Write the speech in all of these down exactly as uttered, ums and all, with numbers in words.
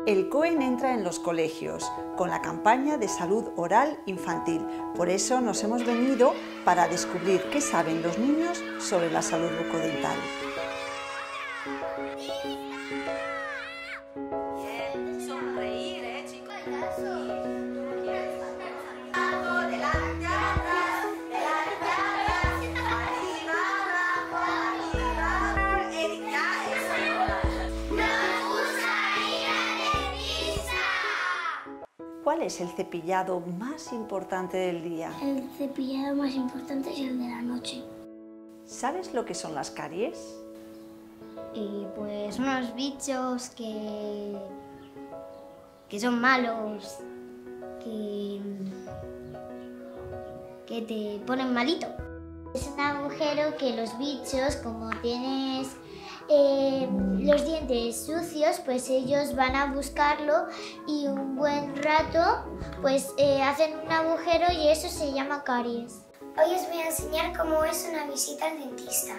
El COEN entra en los colegios con la campaña de salud oral infantil. Por eso nos hemos venido para descubrir qué saben los niños sobre la salud bucodental. ¿Cuál es el cepillado más importante del día? El cepillado más importante es el de la noche. ¿Sabes lo que son las caries? Y pues unos bichos que, que son malos, que, que te ponen malito. Es un agujero que los bichos, como tienes eh, los dientes sucios, pues ellos van a buscarlo y un buen rato pues eh, hacen un agujero y eso se llama caries. Hoy os voy a enseñar cómo es una visita al dentista.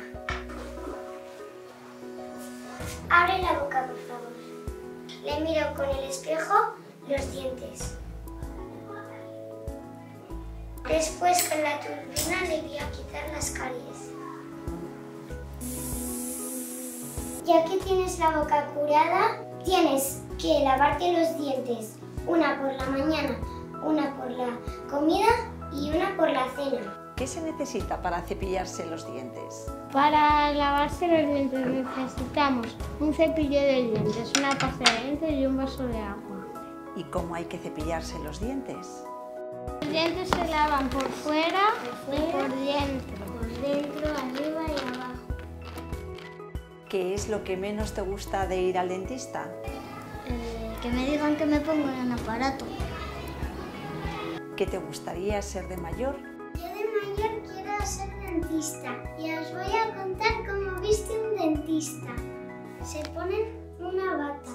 Abre la boca, por favor. Le miro con el espejo los dientes. Después con la turbina le voy a quitar las caries. Ya que tienes la boca curada, tienes que lavarte los dientes, una por la mañana, una por la comida y una por la cena. ¿Qué se necesita para cepillarse los dientes? Para lavarse los dientes necesitamos un cepillo de dientes, una pasta de dientes y un vaso de agua. ¿Y cómo hay que cepillarse los dientes? Los dientes se lavan por fuera, Por y fuera, por dentro. por dentro, arriba y abajo. ¿Qué es lo que menos te gusta de ir al dentista? Eh, que me digan que me pongo en un aparato. ¿Qué te gustaría ser de mayor? Yo de mayor quiero ser dentista y os voy a contar cómo viste un dentista. Se ponen una bata.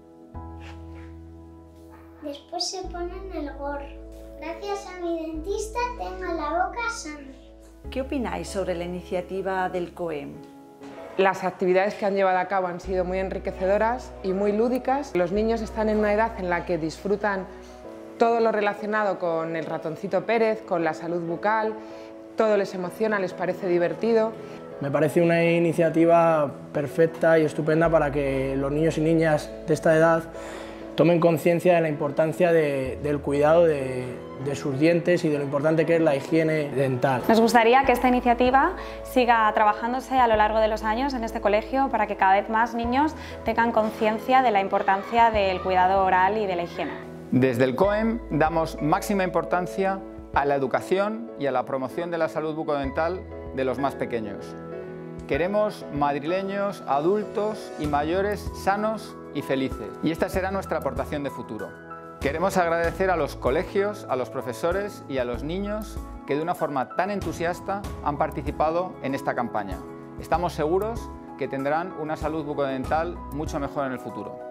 Después se ponen el gorro. Gracias a mi dentista tengo la boca sana. ¿Qué opináis sobre la iniciativa del COEN? Las actividades que han llevado a cabo han sido muy enriquecedoras y muy lúdicas. Los niños están en una edad en la que disfrutan todo lo relacionado con el ratoncito Pérez, con la salud bucal, todo les emociona, les parece divertido. Me parece una iniciativa perfecta y estupenda para que los niños y niñas de esta edad tomen conciencia de la importancia de, del cuidado de, de sus dientes y de lo importante que es la higiene dental. Nos gustaría que esta iniciativa siga trabajándose a lo largo de los años en este colegio para que cada vez más niños tengan conciencia de la importancia del cuidado oral y de la higiene. Desde el COEN damos máxima importancia a la educación y a la promoción de la salud bucodental de los más pequeños. Queremos madrileños, adultos y mayores sanos y felices. Y esta será nuestra aportación de futuro. Queremos agradecer a los colegios, a los profesores y a los niños que de una forma tan entusiasta han participado en esta campaña. Estamos seguros que tendrán una salud bucodental mucho mejor en el futuro.